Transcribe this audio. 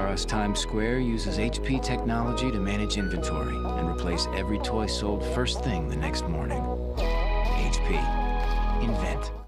R Us Times Square uses HP technology to manage inventory and replace every toy sold first thing the next morning. HP. Invent.